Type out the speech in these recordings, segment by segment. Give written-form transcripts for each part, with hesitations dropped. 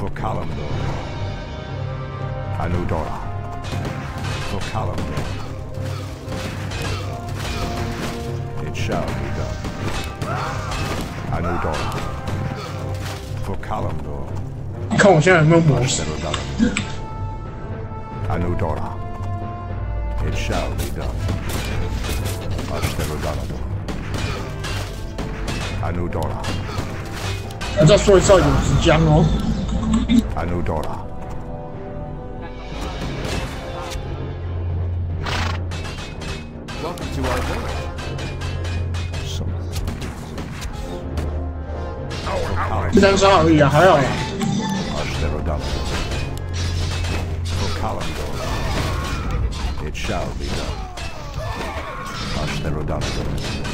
For Kalimdor. Anudora. For Kalimdor. It shall be done. Anudora. For Kalimdor. 看我现在有没有模式。 Anudora. It shall be done. Ashtarodanador. Anudora. 要再说一次要有时间哦。 Anudora. Welcome to our village. 3杀而已啊，还好啦。 Ashtarodanador. For Kalimdor. It shall be done. Ashtarodanador.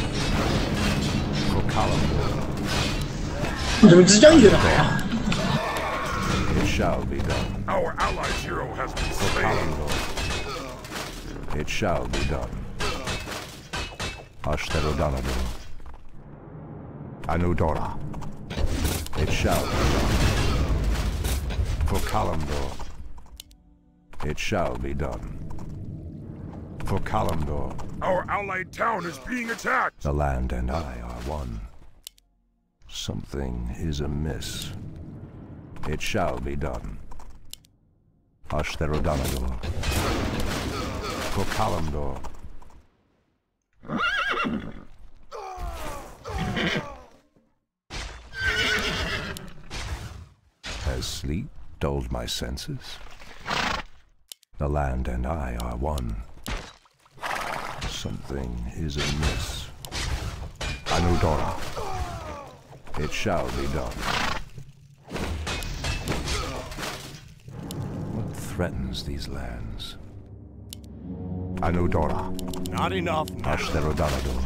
For Kalimdor. 你怎么直接一来啊？ It shall be done. Our allied hero has been For slain. Kalimdor. It shall be done. Ashtarodanador. Anudora. It shall be done. For Kalimdor. It shall be done. For Kalimdor. Our allied town is being attacked. The land and I are one. Something is amiss. It shall be done. Ashtarodanador. For Kalimdor. Has sleep dulled my senses? The land and I are one. Something is amiss. Anudora. It shall be done. What threatens these lands? Anudora. Not enough. Ashtarodanador.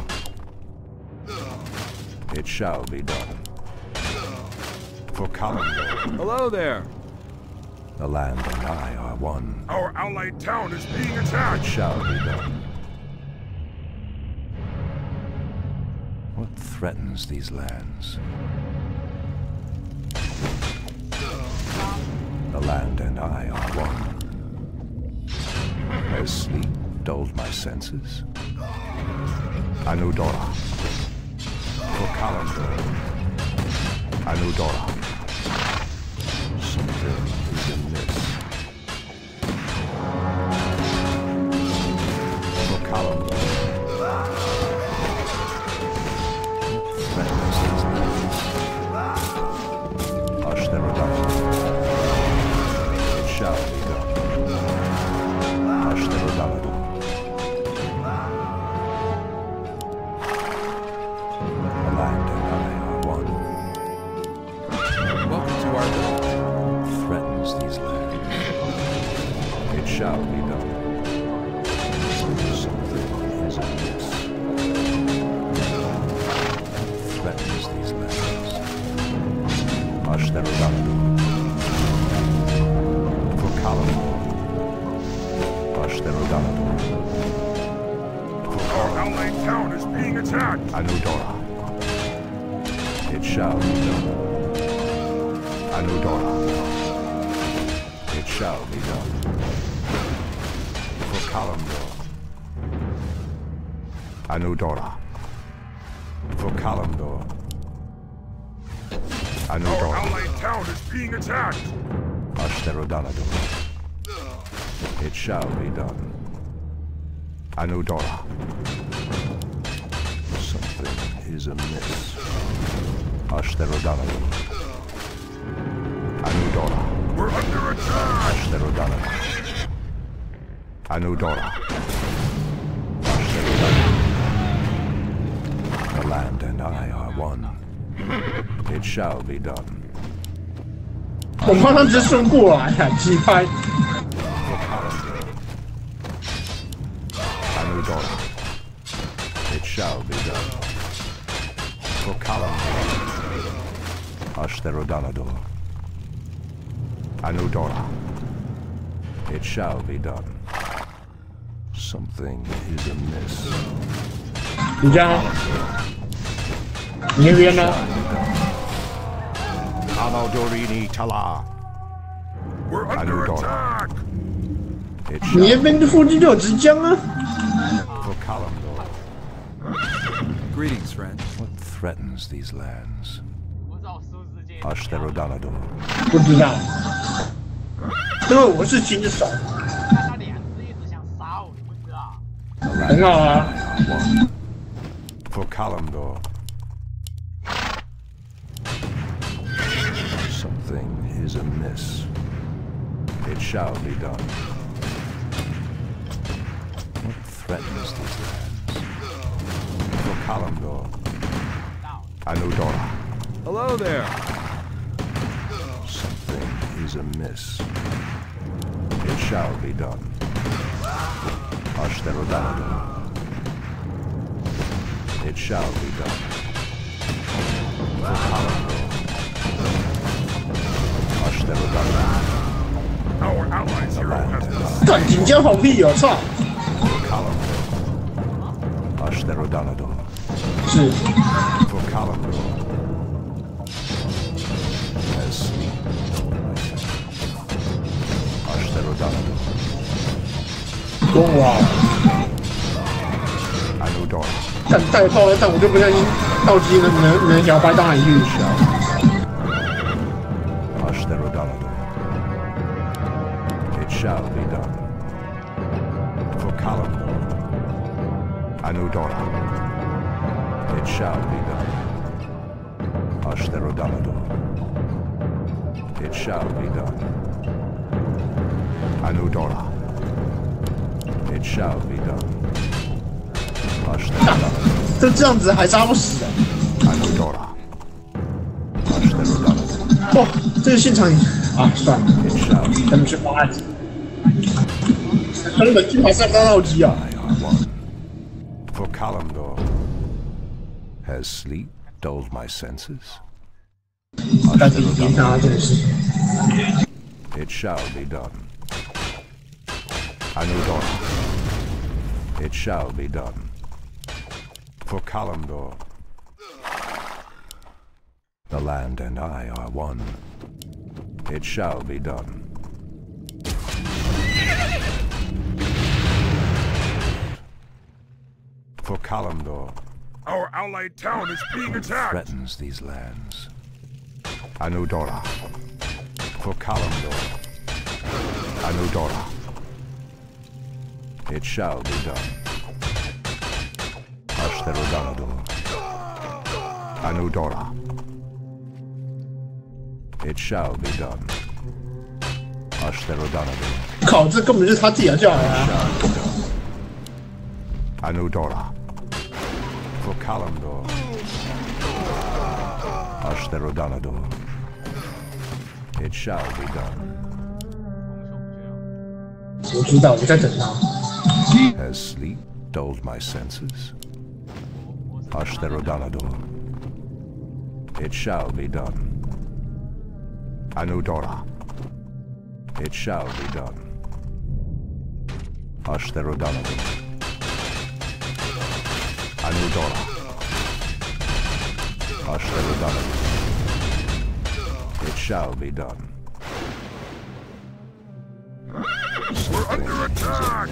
It shall be done. For Kalimdor. Hello there. The land and I are one. Our allied town is being It attacked. shall be done. What threatens these lands? The land and I are one. Has sleep dulled my senses? Anudora. For Kalimdor. Anudora. Something is amiss. For Kalimdor. Threatens these lands. Ashtarodanador. It shall be done. Ashtarodanador. The land and I are one. Welcome to our village. Threatens these lands. It shall be done. Something is amiss. Threatens these lands. Ashtarodanador. For Kalimdor. Ashtarodanador. Our allied town is being attacked. Anudora. It shall be done. Anudora. It shall be done. For Kalimdor. Anudora. For Kalimdor. Our Anudora. allied town is being attacked. Ashtarodanador. It shall be done. Anudora. Something is amiss. Ashtarodanador. Anudora. We're under attack. Ashtarodanador. Anudora. Ashtarodanador. The land and I are one. It shall be done. 我帮他直接顺过来啊，击拍。 For Kalimdor. Anudora. It shall be done. For Kalimdor. Ashtarodanador. Anudora. It shall be done. Something is amiss. 你这样，你那边呢？ Kamadorini Tala. We're I under know Dora. attack! It 你那 shall 边附近就有直江啊。 for Kalimdor. Greetings, friend. What threatens these lands? Ashtherodanador. 不知道，因为我是新手， The 很 land 好啊。 one. For Kalimdor. Something is amiss. It shall be done. What threatens these lands? For Kalimdor. Anudora. Hello there. Something is amiss. It shall be done. Ashtherodanador. It shall be done. For Kalimdor. Ashtherodanador. Our allies The hero land has and been I. 干锦江放屁哦，操！ For Kalimdor. Ashtherodanador. 是 For Kalimdor. As sleep. Ashtherodanador. 跟我 Anudora. 干带炮，但我就不相信道基能摇摆到哪里去。 Ashtherodanador. It shall be done. For Kalimdor. Anudora. It shall be done. Ashtherodanador. It shall be done. Anudora. It shall be done. Ashtherodanador. 这样子还杀不死的。 Anudora. Ashtherodanador. 哇，这个现场啊，算了， It shall be 咱们去发子。根本就还是刚道基啊！ one. For Kalimdor. Has sleep dulled my senses? 但是你他真的是 It shall be done. Anudora. It shall be done. For Kalimdor. The land and I are one. It shall be done. For Kalimdor. Our allied town is being attacked! Threatens these lands. Anudora. For Kalimdor. Anudora. It shall be done. Ashtherodanador. Anudora. It shall be done. Ashtherodanador. 靠，这根本就是他自己要叫来啊！ Shall be done. Anudora. For Kalimdor. Ashtherodanador. It shall be done. 我知道，我在等他。 Has sleep dulled my senses? Ashtherodanador. It shall be done. Anudora. It shall be done. Ashtherodanador. Anudora. Ashtherodanador. It shall be done. We're under attack!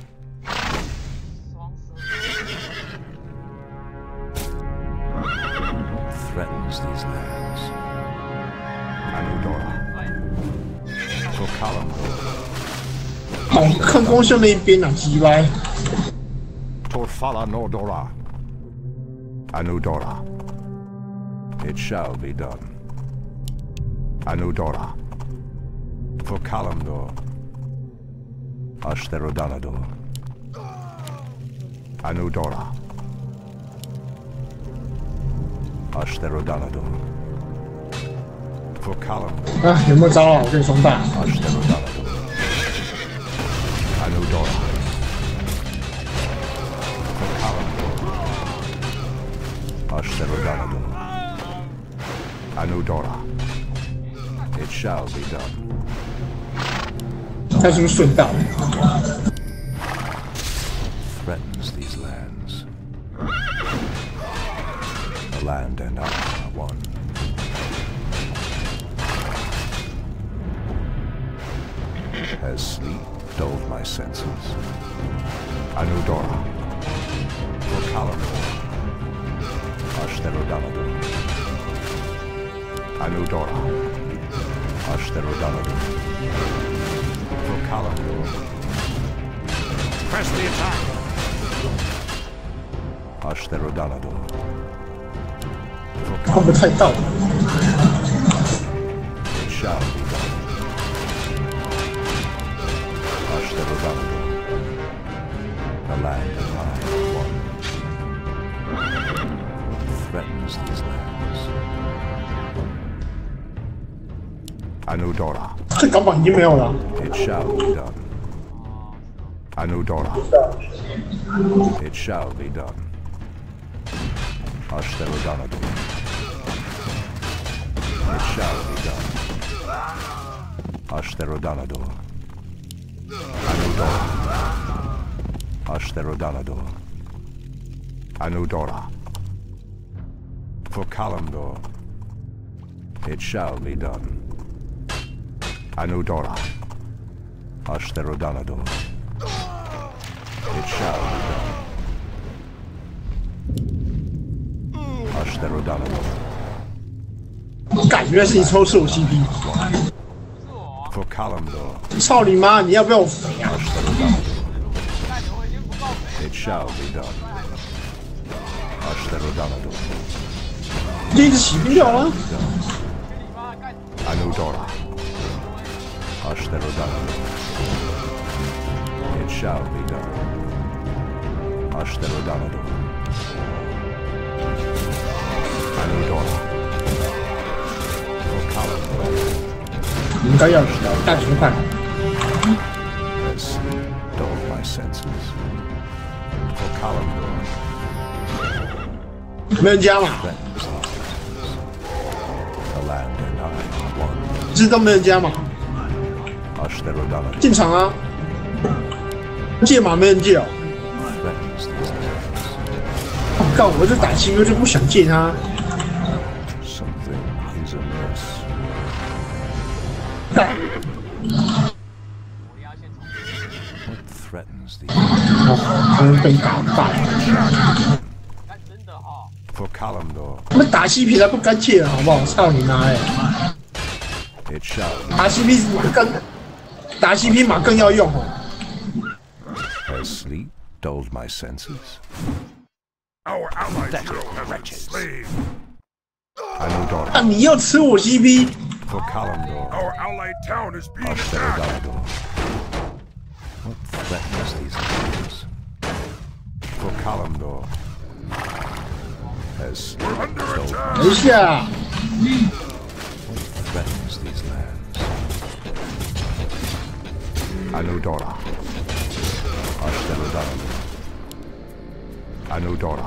Threatens these lands. Anudora. For Kalimdor. 好，看光秀那一边啊，鸡歪。 Torfala Nordora. Anudora. It shall be done. Anudora. For Kalimdor. Ashtherodanador. Anudora. Ashtherodanador. For Kalimdor. 啊，有没有招啊？我跟你双大。 Ashtherodanador. Anudora. For Kalimdor. Ashtherodanador. Anudora. It shall be done. 他是不是顺道？ Threatens these lands. The land and I are one. Has sleep dulled my senses? Anudora. For Kalamdor. Ashtherodanador. Anudora. Ashtherodanador. For Kalamdor. Press the attack. Ashtherodanador. 看不太到。 It shall be done. Ashtherodanador. The land and I are one. What threatens these lands? Anudora. 这钢板已经没有了。 It shall be done. Anudora. It shall be done. Ashtherodanador. It shall be done. Ashtherodanador. Anudora. Ashtherodanador. Anudora. For Kalamdor. It shall be done. Anudora. Ashtherodanador. It shall be done. Ashtherodanador. 感觉是你抽4我 CP。 For Kalamdor. 操你妈！你要不要我肥啊？ It shall be done. Ashtherodanador. 这一直洗不掉了。 Anudora. Ashtherodanador. It shall be done. Ashtherodanador. Anudora. For Kalamdor. 应该要大局快。 Has sleep dulled my senses? For Kalamdor. 没人加嘛？ The land and I are one. 知道没人加嘛？ Ashtherodanador. 进场啊！借马没人借哦。 Threatens these lands. 干，我这打7 就不想借他。 Something is amiss. 干， What threatens these? 可能被打败。 For Kalamdor. 他们打 CP 才不敢借了，好不好？操你妈哎！ It shall be. 打 CP 马更，打 CP 马更要用哦。 Has sleep dulled my senses? Our allied hero has been slain. Anudora. 啊，你要吃我 CP？ For Kalamdor. Our allied town is being attacked. Ashtherodanador. What threatens these lands? For Kalamdor. Has sleep We're under dulled attack. 等一下， What threatens these lands? Anudora. Ashtherodanador. Anudora.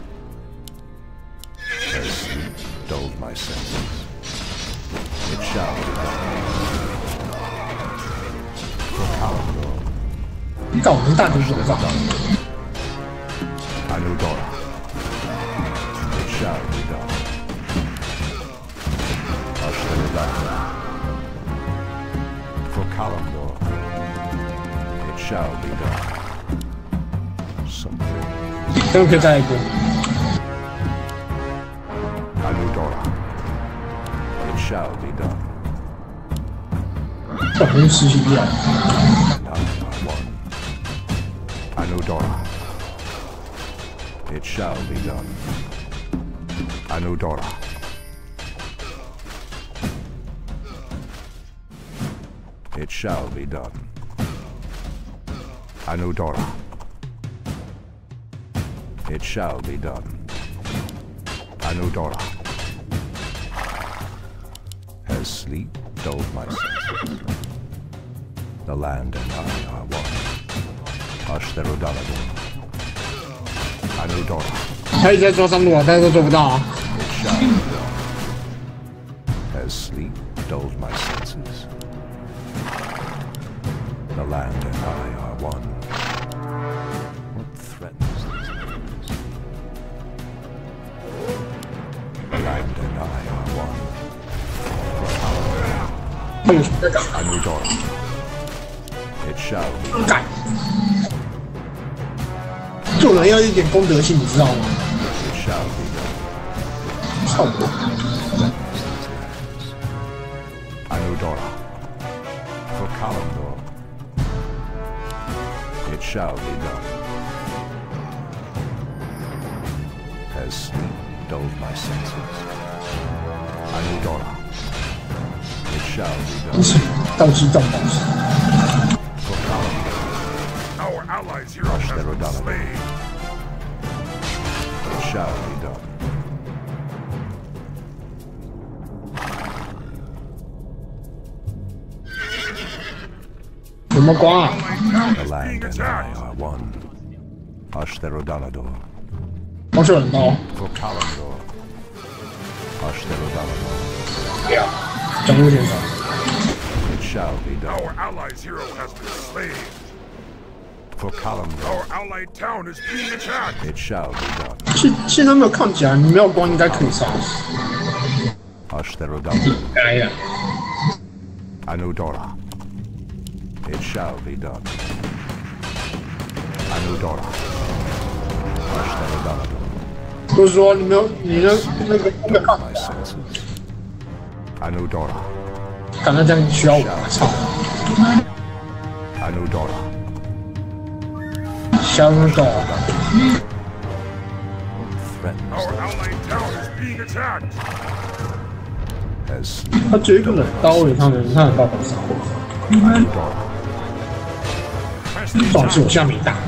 Has sleep dulled my senses? It shall be done. For Kalamdor. 干我们大局手上。 Anudora. It shall be done. Ashtherodanador. For Kalamdor. It shall be done. Something. 这个可以再来一波。 Anudora. It shall be done. 这不是10 CP 啊！ And I are one. Anudora. It shall be done. Anudora. It shall be done. Anudora. It shall be done. Anudora. Has sleep dulled my senses? The land and I are one. Ashtherodanador. Anudora. 他一直在抓3路啊，但是都做不到啊。 It shall be done. Has sleep dulled my senses? The land and I are one. What threatens these lands? The land and I are one. 他有什么在干？ Anudora. It shall be. 干，做人要一点公德心，你知道吗？ It shall be done. 操我！ Anudora. For Kalimdor. It shall be done. Has sleep dulled my senses? Anudora. It shall be 你 done. 是道基动刀。 For Kalimdor. Our allies' hero has been slain. It shall be done. 什么光啊？ The land and I are one. Ashtherodanador. 光秀人刀。 For Kalimdor. Ashtherodanador. 不要，江户先生。 It shall be done. Our allies' hero has been slain. For Kalimdor. Our allied town is being attacked. It shall be done. 现在没有看起来，你没有光应该可以杀死。 Ashtherodanador. 哎呀， Anudora. It shall be done. Anudora. Ashtherodanador. 就是说你没有你的那个没有看 My senses. Anudora. 看他这样需要我，操！ Anudora. 相当。 Threatens Our allied town is being attacked. as 他只有一个冷刀，他能办法杀我。 Anudora. 重点是我下没大。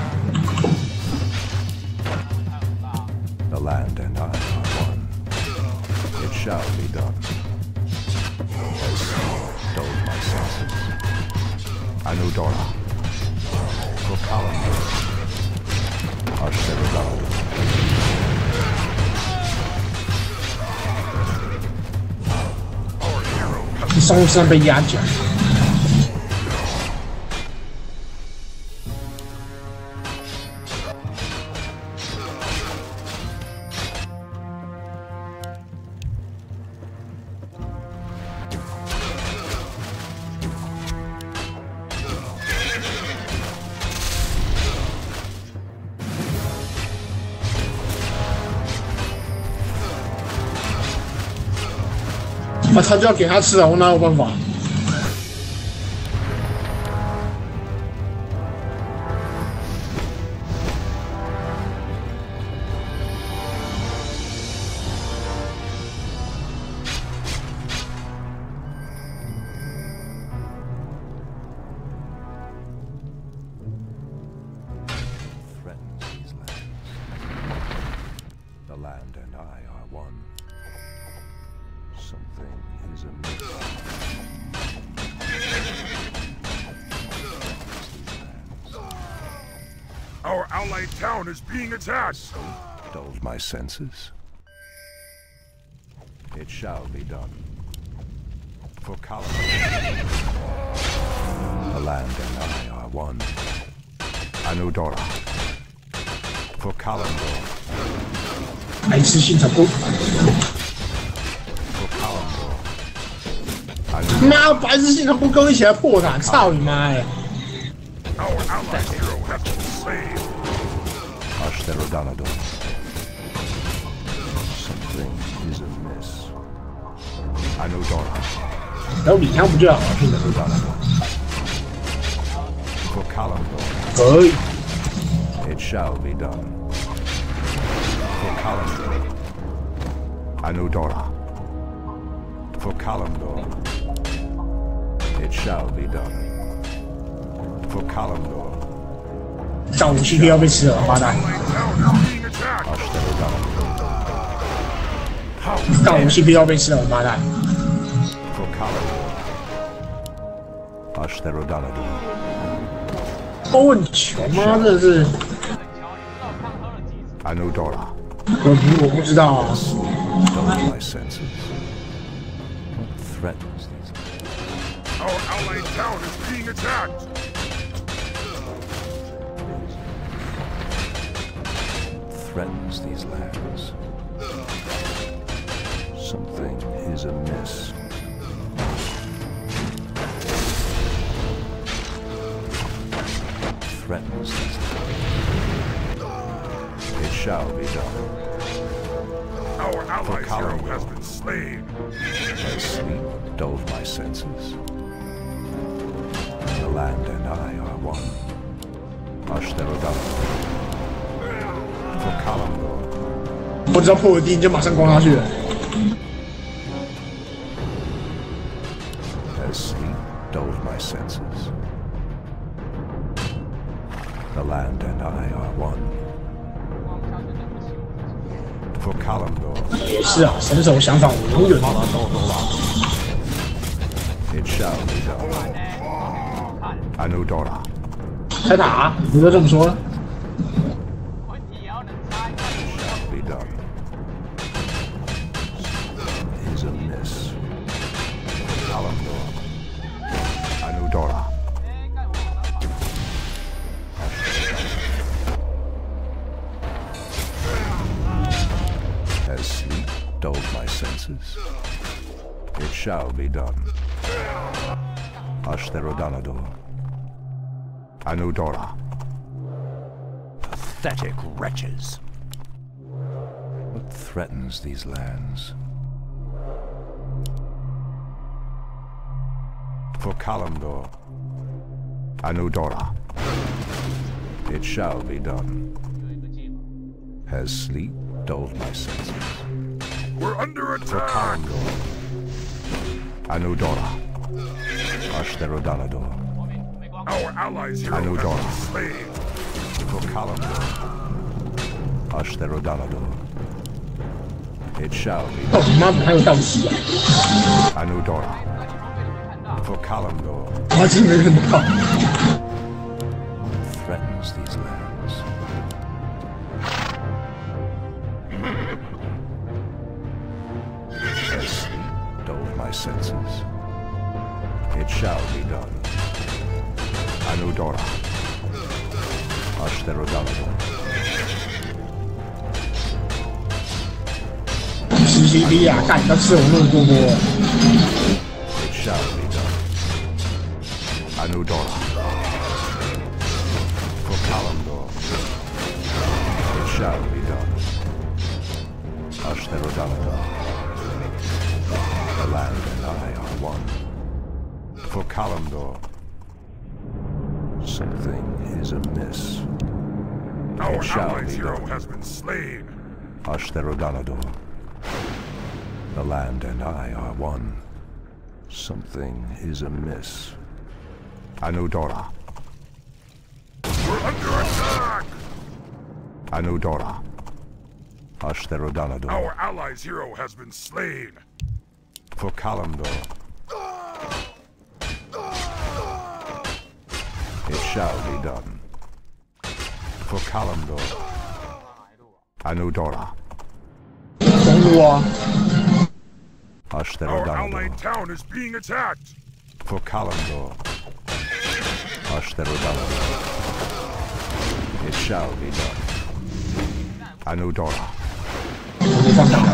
The land and I are one. It shall be done. As dulled my senses. Anudora. For Kalimdor. Ashtherodanador. Our hero has 你上路身上被压脚。 啊，他就要给他吃啊，我哪有办法？ Threatens these lands. The land and I are one. Something is amiss. Our allied town is being attacked. Dulled my senses. It shall be done. For Kalimdor. The land and I are one. Anudora. For Kalimdor. 白痴性才不， For Kalimdor. 妈，白痴性才不跟我一起来破塔，操你妈呀！ Our allied hero has been slain. Ashtherodanador. Something is amiss. Anudora. 然后李强不就好了？ Ashtherodanador. For Kalimdor. 可以， It shall be done. For Kalimdor. Anudora. For Kalimdor. It shall be done. For Kalimdor. 赵武器必要被吃了，王八蛋！ Allied town is being attacked. Ashtherodanador. 赵武器必要被吃了，王八蛋！ For Kalimdor. Ashtherodanador. 欧文球妈真的是， Anudora. 我不知道啊。 Dull my senses. Threatens these lands. Our allied town is being attacked. Threatens these lands. Something is amiss. threatens these lands. It shall be done. Our allies' hero has been slain. Has sleep dulled my senses? The land and I are one. Ashtarodana. For Kalimdor. 不知道破个地你就马上攻下去了。 Has sleep dulled my senses? The land and I are one. For Kalimdor. 也是啊，神手相反，我永远。 It shall be done. Anudora. 开塔，你都这么说了。 Be done. Is a miss. Kalimdor. Anudora. Has sleep dulled my senses? It shall be done. Ashtarodanador. Anudora. Pathetic wretches. What threatens these lands? For Kalimdor. Anudora. It shall be done. Has sleep dulled my senses? We're under For attack. Kalimdor. Anudora. Ashtarodanador. Our allies' hero has Anudora. been slain. For Kalimdor. Ashtarodanador. It shall be 到底妈还有道奇啊！ Anudora. For Kalimdor. 我真没看到。 Threatens these lands. Has sleep dulled my senses? It shall be done. Anudora. Ashtarodanador. CCD 啊，干他吃我那么多波。 It shall be done. Anudora. For Kalimdor. It shall be done. Ashtarodanador. The land and I are one. For Kalimdor. Something is amiss. Our It shall allies' be hero done. has been slain. Ashtarodanador. The land and I are one. Something is amiss. Anudora. We're under attack. Anudora. Ashtarodanador. Our allies' hero has been slain. For Kalimdor. It shall be done. For Kalimdor. Anudora. 公路啊， Our Ashtarodanador. allied town is being attacked. For Kalimdor. Ashtarodanador. It shall be done. Anudora. 没放大。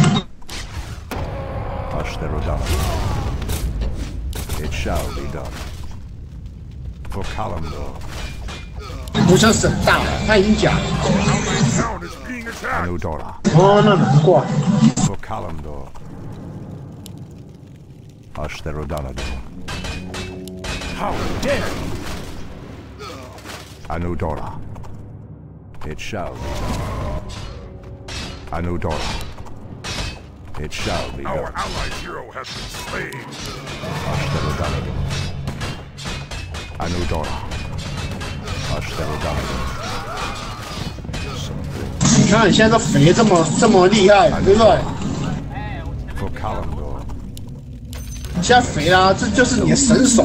Ashtarodanador. It shall be done. For Kalimdor. 不像省大了，他已经讲了。 Our allied town is being attacked. Anudora. 哦，那难怪。 For Kalimdor. Ashtarodanador. How dare you! Anudora. It shall be done. Anudora. It shall be Our done. allied hero has been slain. Ashtarodanador. Anudora. Ashtarodanador. Something 你看你现在都肥这么厉害，对不对？ for Kalimdor. 你现在肥啦，这就是你的神手。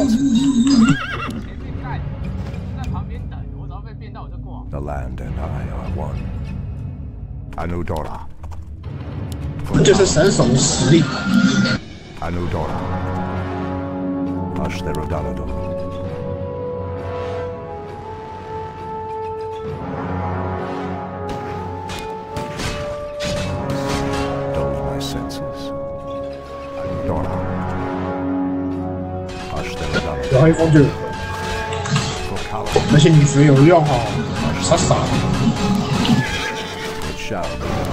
The land and I are one. Anudora. 这就是神手的实力。 Anudora. Ashtarodanador. Dulled my senses. Anudora. Ashtarodanador. 然后一攻就有。 For Kalimdor. 而且女爵有用哦，傻傻的。 It shall be done.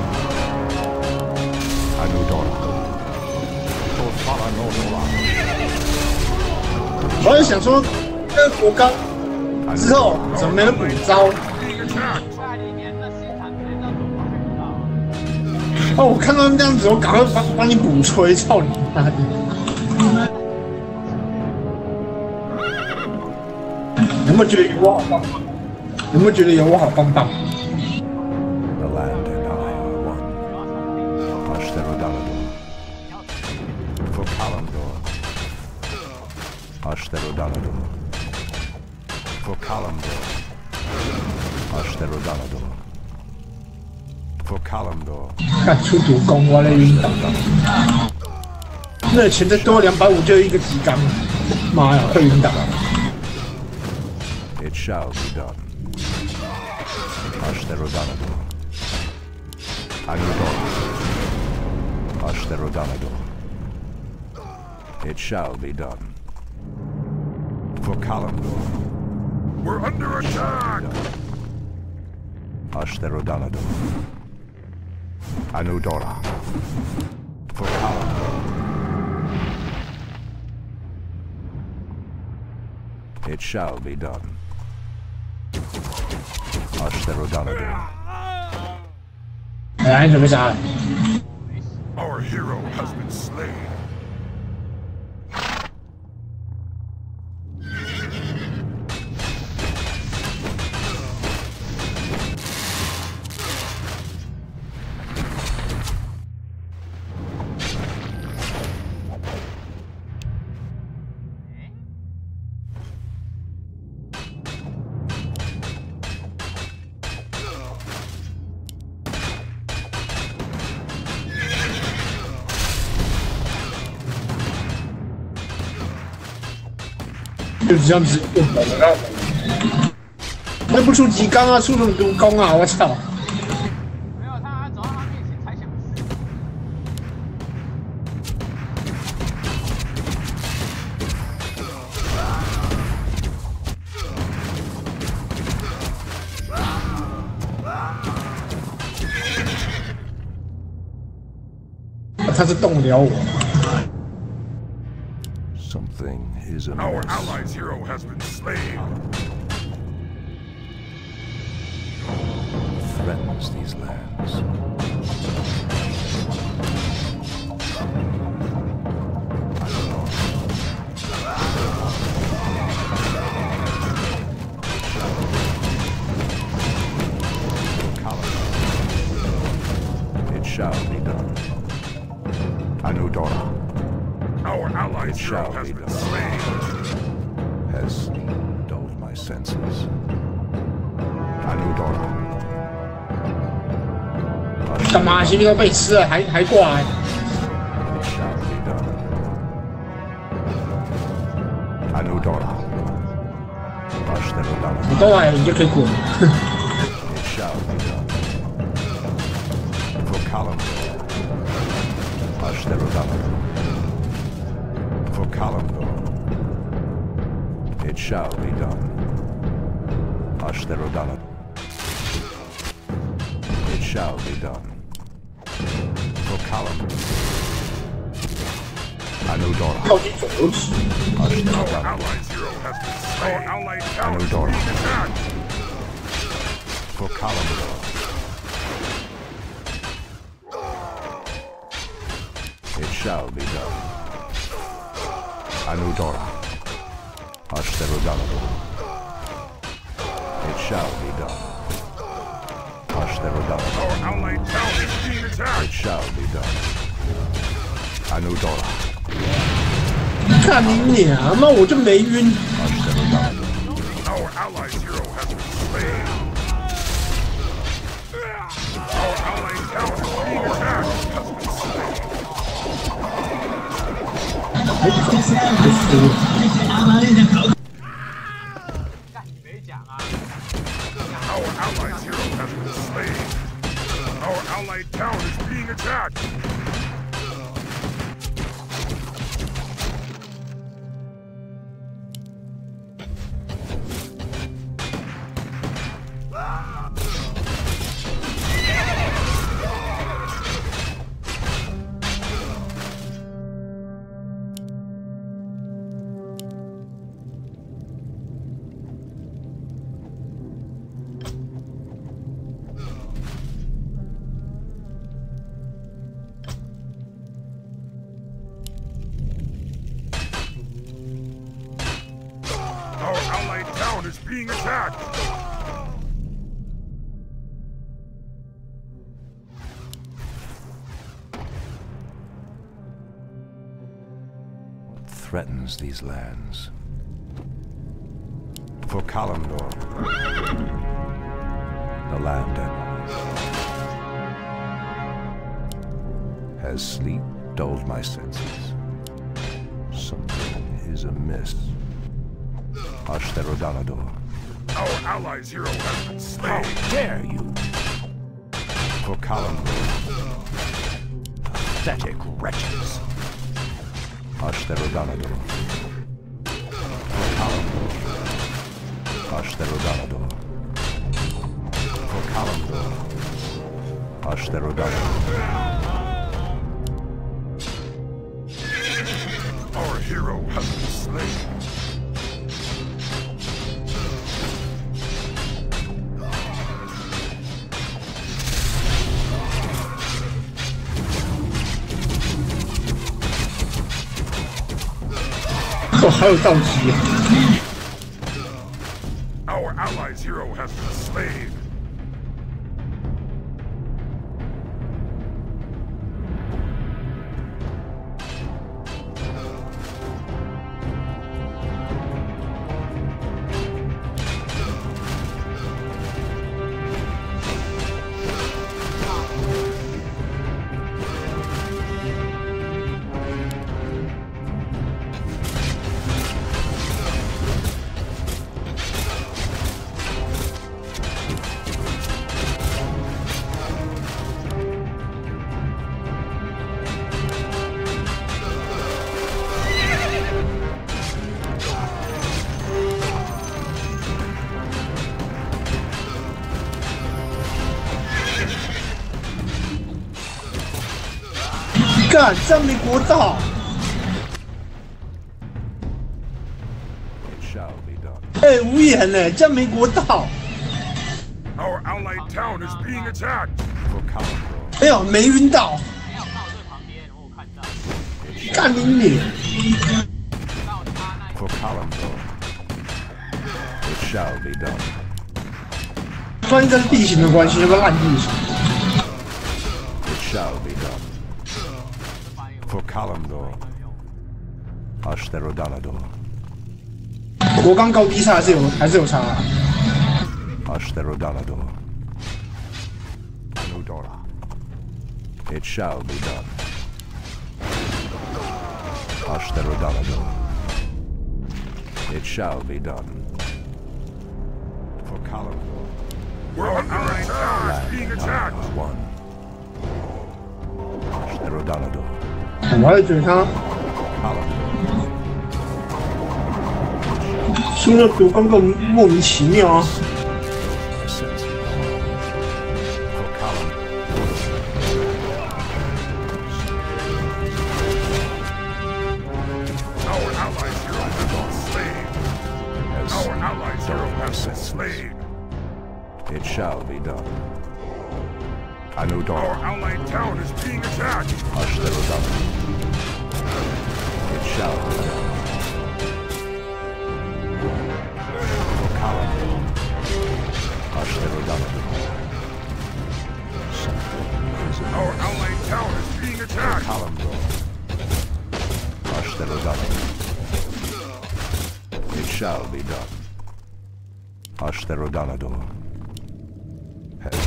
Anudora. Tofala Nodora. 我在想说，那个国刚之后怎么没人补招？ Being attacked. 哦，我看到他们这样子，我赶快帮你补吹，操你妈的！有没有觉得有我好棒棒？有没有觉得有我好棒棒？ The land and I are one. Ashtherodalador. For Kalimdor. Ashtherodalador. For Kalimdor. Ashtherodalador. For Kalimdor. 看出主攻，我来晕倒。那钱再多250就一个极缸，妈呀，会晕倒。 It shall be done. Ashtherodalador. Anudor. Ashtherodalador. It shall be done. For Kalimdor. We're under attack. Ashtherodalador. Anudora. For Kalimdor. It shall be done. Ashtherodalador. 哎，准备杀了。 Our hero has been slain. 就是这样子用的，那不出极缸啊，出什么毒攻啊！我操！ 没有他走到他面前才想死。 他是动不了我。 Something is Our amiss. allies' hero has been slain. Threatens these lands. It shall be done. Anudora. Our allies' It hero shall has be been done. slain. Has dulled my senses. Anudora. 干嘛？行李都被吃了，还挂来？ It shall be done. Anudora. 我 Ashtherodalador. 都来了，你就可以滚。 It shall be done. For Kalimdor. Ashtherodalador. For Kalimdor. It shall be done. Ashtherodalador. It shall be done. For Kalimdor. Anudora. 靠近走楼梯。 Our Ashtherodalador. allies' hero has been slain. Our allied tower is Anudora. being attacked. For Kalimdor. It shall be done. Anudora. Ashtherodalador. It shall be done. Ashtherodalador. Our allied tower is being It attacked. shall be done. Anudora. 看你娘！妈，我就没晕。 Ashtherodalador. Our allies' hero has been slain. Our allied tower is being attacked. 干你没讲啊！ Our allies' hero has been slain. Our allied town is being attacked. is being attacked! What threatens these lands? For Kalimdor, the land has sleep dulled my senses. Something is amiss. Ashtherodanador. Our allies' hero has been slain! How dare you? For Kalimdor. Pathetic wretches. Ashtherodanador. For Kalimdor. Ashtherodanador. For Kalimdor. Ashtherodanador. Our hero has been slain! 还有道具。 Our allies' hero has been slain! 干，这样没国道。 It shall be done. 哎，无言呢，这样没国道。 Our allied town is being attacked! For Kalimdor. 哎呦，没晕到。 没有到这旁边，我有看到。 干你你！ 到他那 For Kalimdor. It shall be done. 关键是地形的关系，那个烂地形。 It shall be done. For Kalimdor. Ashtherodanador. 国刚高低差还是有差、啊。 Ashtherodanador. Anudora. It shall be done. Ashtherodanador. It shall be done. For Kalimdor. Our allied town is being Land and attacked! I are one. Ashtherodanador. 我还觉得他 Kalimdor. 输的国刚更莫名其妙啊。 Senses. For Kalimdor. Our allies' hero has been slain! As Our allies' hero dulled my has been senses. slain! It shall be done. Our Anudora. allied town is being attacked! Ashtherodanador. It shall be done. For Kalimdor. Ashtherodanador. Something is Our amiss. allied town is being attacked! Kalimdor. Ashtherodanador. It shall be done. Ashtherodanador. Has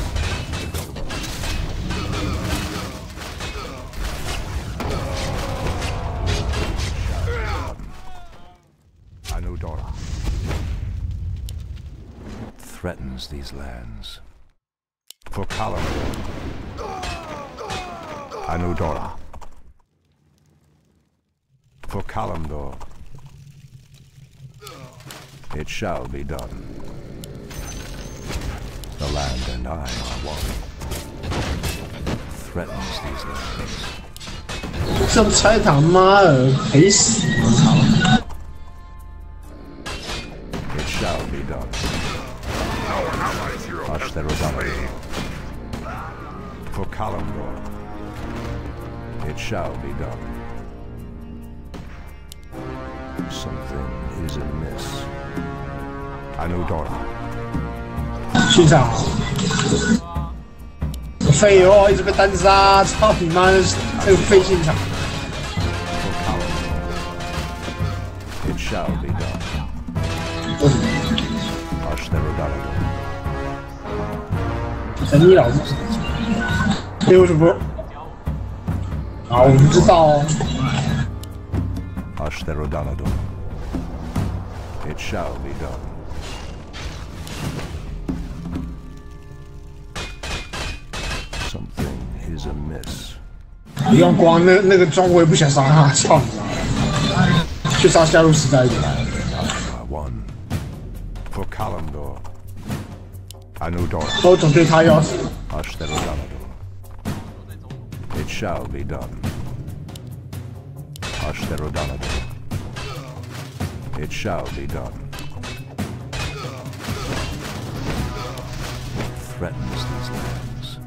Anudora. Threatens these lands. For Kalimdor. Anudora. For Kalimdor. It shall be done. The land and I are one. Threatens these lands. 这拆塔妈的赔死！ It shall be done. Our allies' hero has been Ashtherodanador. slain! For Kalimdor. It shall be done. Something is amiss. Anudora. 欣赏。废哦，一直被单杀，操你妈的，这个废现场。 It shall be done. 为什么？ Ashtherodonador. 神医老师，这有什么？啊，我不知道哦。 Ashtherodonador. It shall be done. Something is amiss. 不用光那个装，我也不想杀他，操你妈！去杀下路时代一点。 One. For Kalimdor. Anudora. 我总对他要死。 Ashtherodonador. It shall be done. Ashtherodonador. It shall be done. Threatens these lands.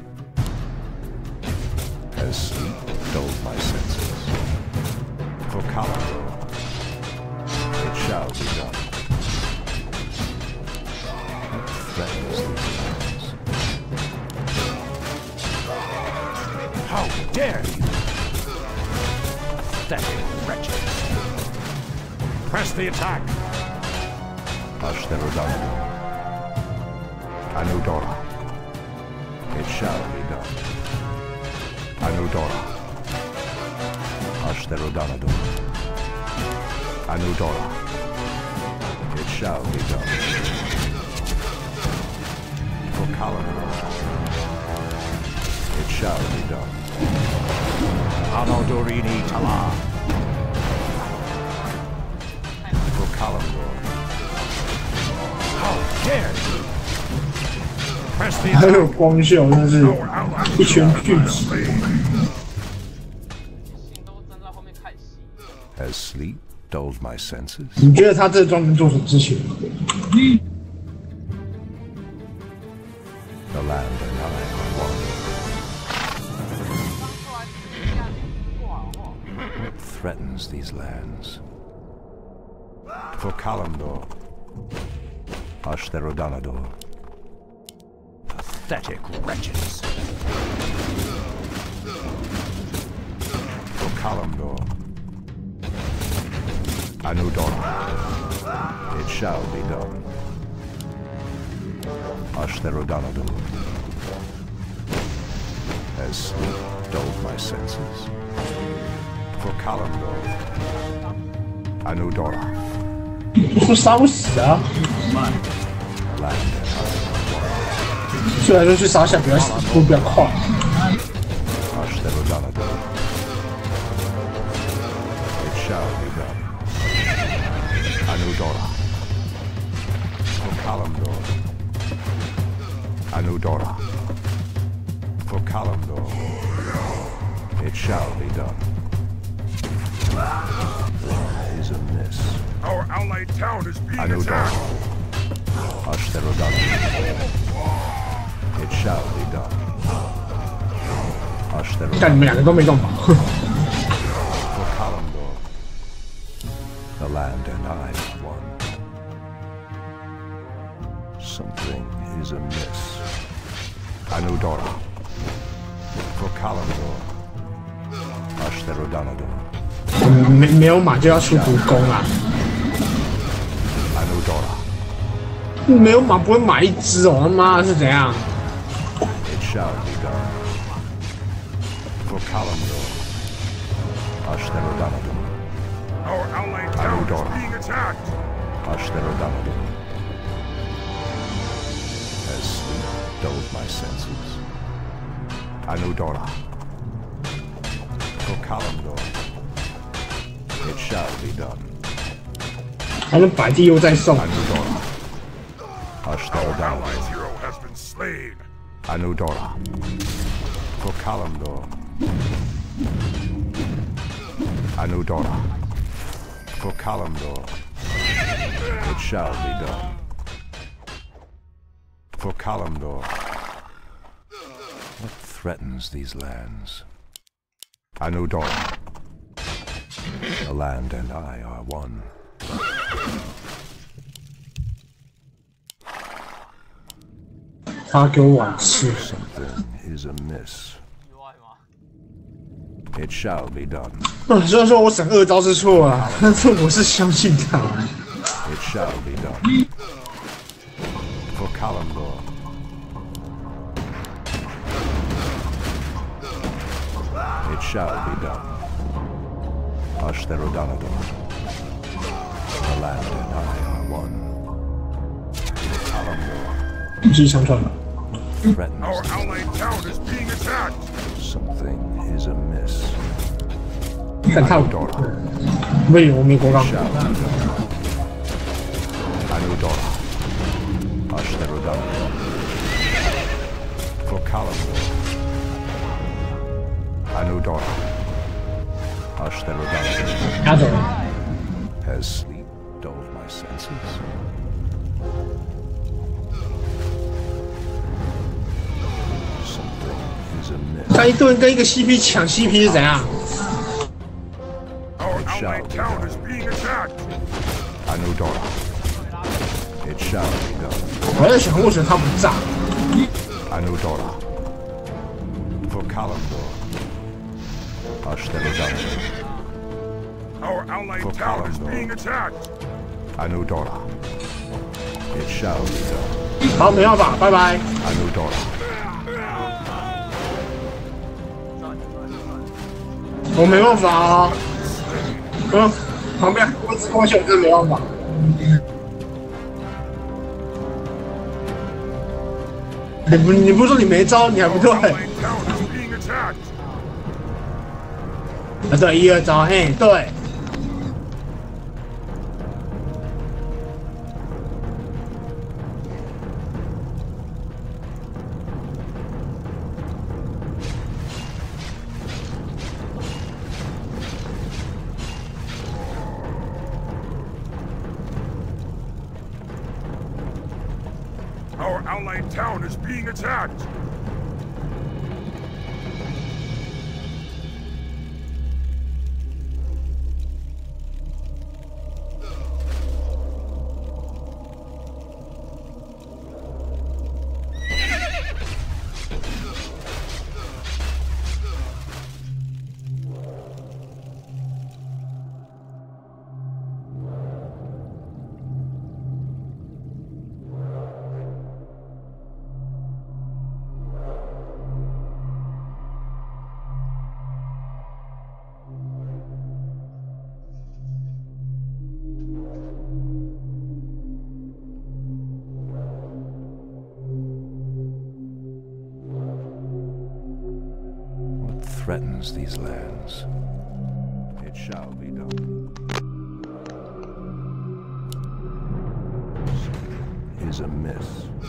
Has sleep dulled my senses? For Kalimdor. It shall be done. Threatens these lands. How dare you! Pathetic wretches! Press the attack! Ashtherodonador. Anudora. It shall be done. Anudora. Ashtherodonador. Anudora. It shall be done. For Kalimdor. It shall be done. Anodorini Tala. For Kalimdor. How dare you! Press the 还有 attack! 光秀，真是 Our allies 一拳巨 have 击。 been slain. 信都站在后面看戏。 Has sleep dulled my senses? 你觉得他这装能做什么事情？ The land and I are one. 刚出来直接下去挂好不好？ What threatens these lands? For Kalimdor. Ashtherodonador. Pathetic wretches. For Kalimdor. Anudora. It shall be done. Ashtherodonador. Has sleep dulled my senses? For Kalimdor. Anudora. 说杀不死啊！ Land and 虽然说去杀下比较速度比较快， Ashtherodonador. It shall be done. Anudora. For Kalimdor. Anudora. For Kalimdor. It shall be done. What is amiss? Our allied town is being Anudora. attacked. Ashtherodonador. It shall be done. 但你们 Ashtherodonador. 两个都没动吧？ For Kalimdor. The land and I are one. Something is amiss. Anudora. For Kalimdor. Ashtherodonador. 没有马就要出主攻啊！ Anudora. 没有马不会买一只哦，他妈的是怎样？ It shall be done. For Kalimdor. Ashtherodonador. Our allied town is Anudora. being attacked. Ashtherodonador. Has sleep dulled my senses? Anudora. For Kalimdor. It shall be done. 他们摆地又在送， Anudora. Our Ashtherodonador. allies' hero has been slain. Anudora. For Kalimdor. Anudora. For Kalimdor. It shall be done. For Kalimdor. What threatens these lands? Anudora. The land and I are one. 他给我晚吃。 Something is amiss. 意外吗？ It shall be done. 虽然说我审2招是错啊，但是我是相信他。 It shall be done. For Kalimdor. It shall be done. Ashtherodanador. The land and I are one. Kalimdor 机枪穿了， threatens Our these allied town is being attacked. Something is amiss. 看他 Anudora 没有，我没国钢。 shall be done. Anudora. Ashtherodanador. For Kalimdor. Anudora. Ashtherodanador. 拿走了。 Has sleep dulled my senses? Something is amiss. 他一顿跟一个 CP 抢 CP 是怎样？ Our It shall allied be town done. is being attacked. Anudora. It shall be done. 我在想为什么他不炸？ Anudora. For Kalimdor. Ashtherodanador. Our allied For town is Kalimdor. being attacked. Anudora. It shall be done. 好，没办法，拜拜。 Anudora. 我没办法啊。旁边我只光秀真没办法。你不是说你没招，你还不对？ Our allied town is being attacked. 啊，对，1、2招，嘿，对。 Our allied town is being attacked. What threatens these lands? It shall be done. Something is amiss.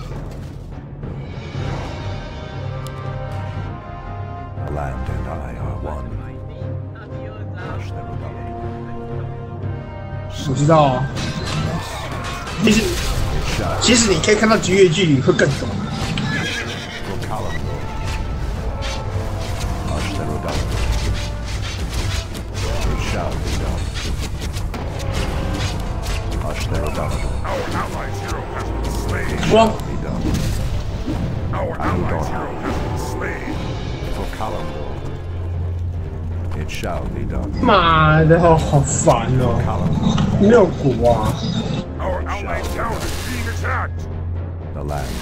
The land and I are one. Ashtherodanador. 我知道啊。其实 It shall 其实你可以看到局域距离会更短。 for Kalimdor. Ashtherodanador. It shall be done. Ashtherodanador. Our allied hero has been slain. Well, Be done. Our allied hero has been slain. For Kalimdor. It shall be done. 妈的，好烦哦！ Kalimdor. 没有国啊。 Our allied town is being attacked. The land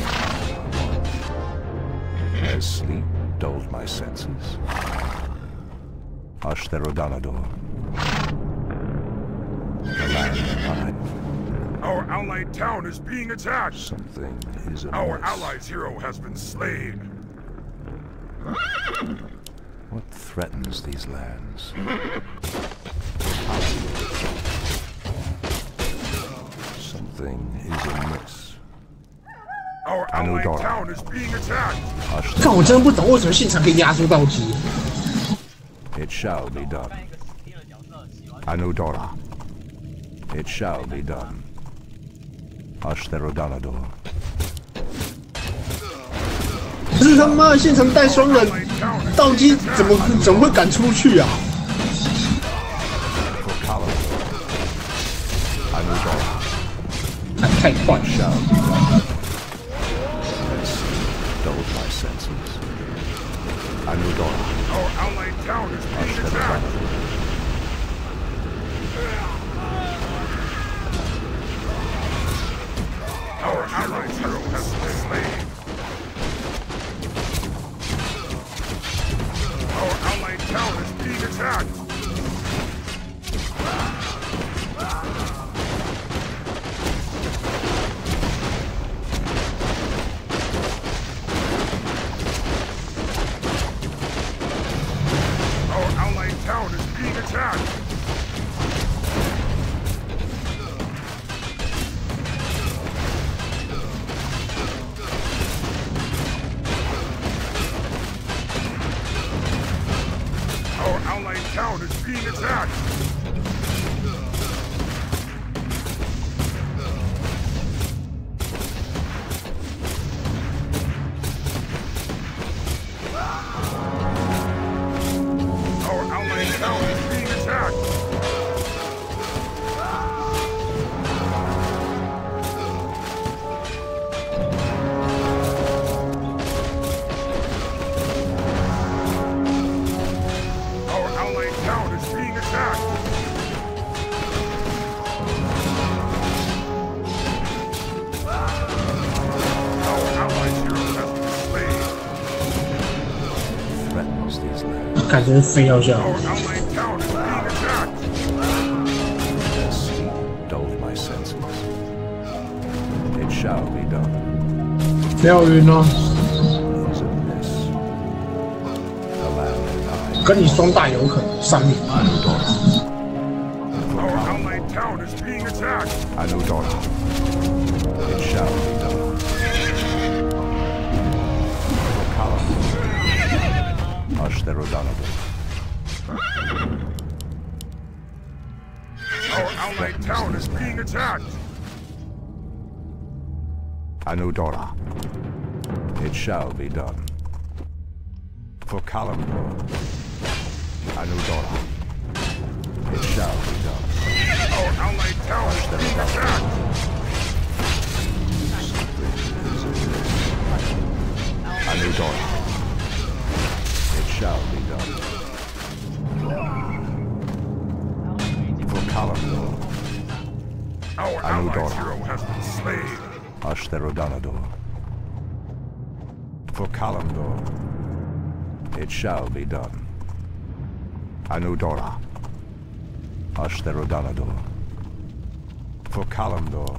as sleep dulled my senses. Ashtherodanador. The land and Our allied town is being I. attacked. Something is Our amiss. allied's hero has been slain. What threatens these lands? Something is amiss. Our allied Anudora. town is being attacked. 看我真的不懂为什么现场可以压缩到机。 It shall be done. 一个死定的角色，喜欢 Anudora. It shall be done. Ashtherodanador. 可是他妈现场带双人， Allied town is 道机 being 怎么 attacked. 怎么会敢出去啊？ For Kalimdor. Anudora. 太快了！ Shall be done. 看真是非要笑。 Our allied town is being attacked. This dulled my senses. It shall be done. 廖云哦， Is amiss. The land and I. 跟你双大有可能上面。 Our allied town is being attacked. Anudora. It shall be done. Ashtherodanabo. Our allied town is being attacked. Anudora. It shall be done. For Kalimdor. Anudora. It shall be done. Our allied town is being attacked. Anudora. It shall be done. For Kalimdor. Our allied Anudora. hero has been slain. Ashtherodanador. For Kalimdor. It shall be done. Anudora. Ashtherodanador. For Kalimdor.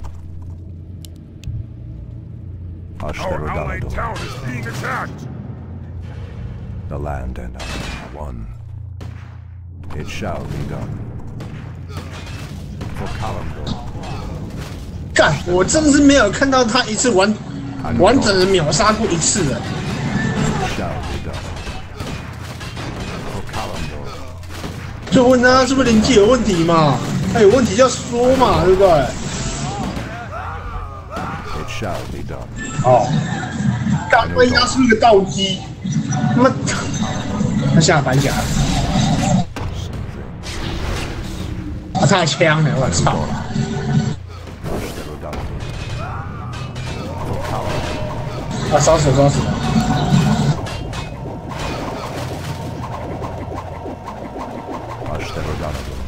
Our allied Ashtherodanador. town is being attacked. The land and I are one. It shall be done. For Kalimdor. 干，我真是没有看到他一次完整的秒杀过一次的。 Shall be done. For Kalimdor. 就问他是不是灵机有问题嘛？他有问题就要说嘛，对不对？ It shall be done. 哦，干问他是不是个道机？他妈，他下反甲了，啊，他的枪呢？我操！ 啊，烧死烧死！ Ashtherodanador.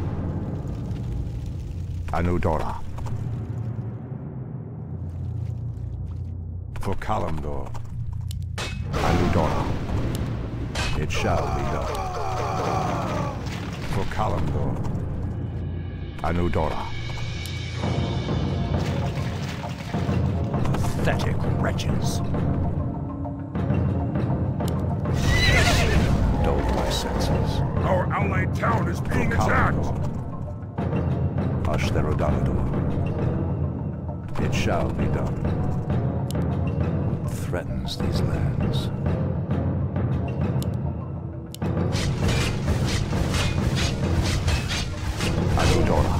Anudora. For Kalimdor. Anudora. It shall be done. For Kalimdor. Anudora. Pathetic wretches. Dulled my senses. Our allied town is For being attacked. Kalimdor. Ashtherodanador. It shall be done. Threatens these lands. Anudora.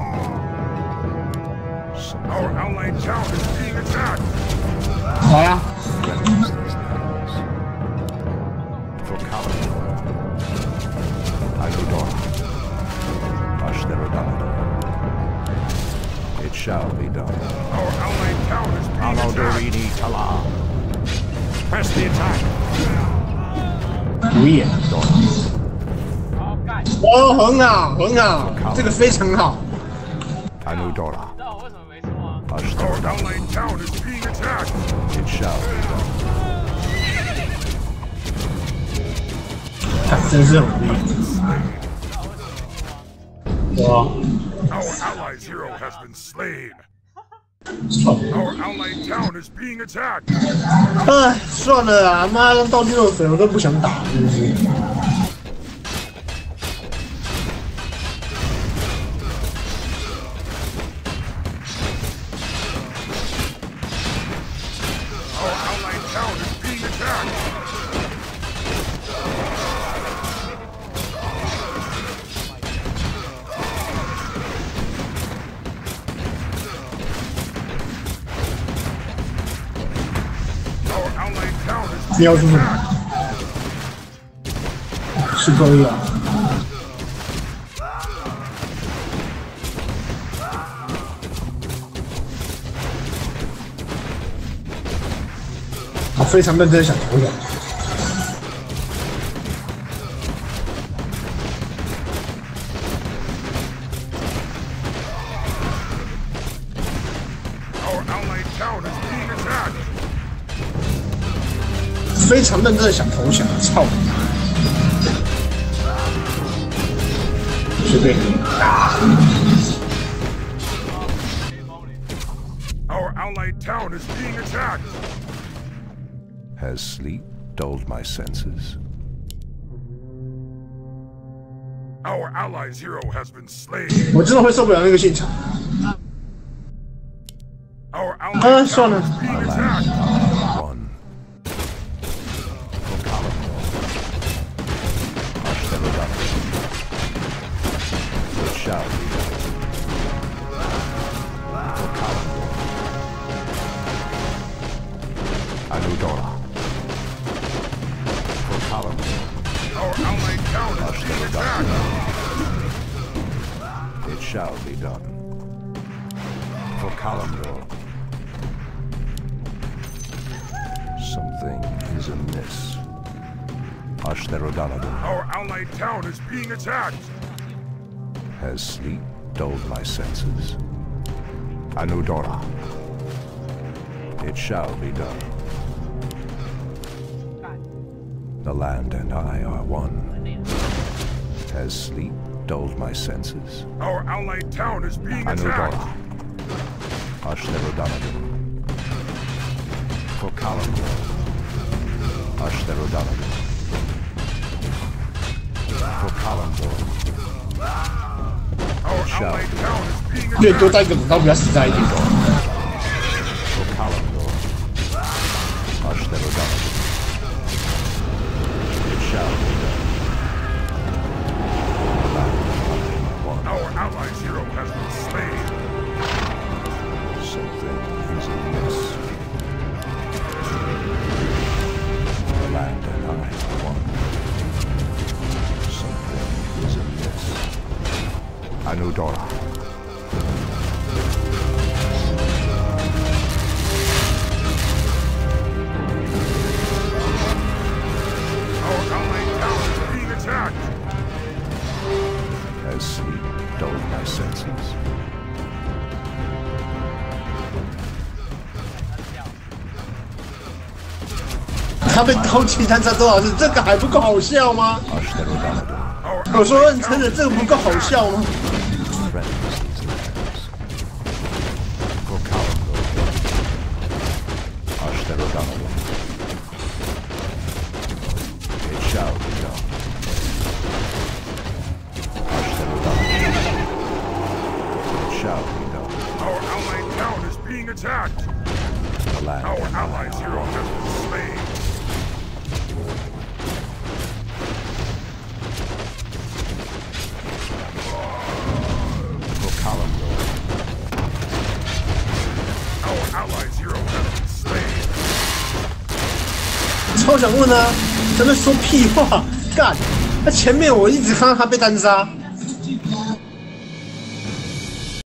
Our allied town is being attacked. 好呀， Threatens these lands. For Kalimdor. Anudora. Ashtherodanador. It shall be done. Our allied town is being attacked. Almodorini Tala. Press the attack. 无眼， 好干，知哦，很好很好，这个非常好。 Anudora. 道我为什么没说啊？ Our Ashtherodanador. allied town is being attacked. It shall be done. 看，真是很无语。哇， Our allied hero has been slain. 操！ Our allied town is being attacked. 哎，算了啦，妈的，到热水我都不想打，真的是。 Our allied town is being attacked. Our allied town is 你要 being 出什么？ attacked. 是可以啊。我非常认真地想投降。 Our allied town is being attacked. 非常认真的想投降，操你！ 随便打。 Our allied town is being attacked. Has sleep dulled my senses? Our allies' hero has been slain. 我真的会受不了那个现场。 Our allied 算 town 了 is being Our attacked. land one. For Kalimdor. Ashtarodana. It shall be done. For Kalimdor. Anudora. For Kalimdor. Our allied town is being attacked. It shall be done. For Kalimdor. Something is amiss. Ashtarodana. Our allied town is being attacked. Has sleep dulled my senses? Anudora. It shall be done. The land and I are one. Has sleep dulled my senses? Our allied town is being Anudora. attacked. Ashtarodana. For Kalimdor. Ashtarodana. For Kalimdor. Our allied town is being 越 attacked. 多带一个冷刀比较实在一点。 For Kalimdor. Ashtarodana. It shall be done. The land and I are one. Our allies' hero has been slain. Something is amiss. The land and I are one. Something is amiss. Anudora. Our allied town is being attacked. Has sleep dulled my senses? 他被刀击单杀多少次？这个还不够好笑吗？ Ashtarodana. Our 我说 allied 认真 town 的，这个不够好笑吗？ Threatens these lands. For Kalimdor. Ashtarodana. It shall be done. Ashtarodana. It shall be done. Our allied town is being attacked. The land Our and I allies' are hero one. has been slain. For Kalimdor. Our allies' hero has been slain. 超想问啊，在那说屁话，干！那前面我一直看到他被单杀，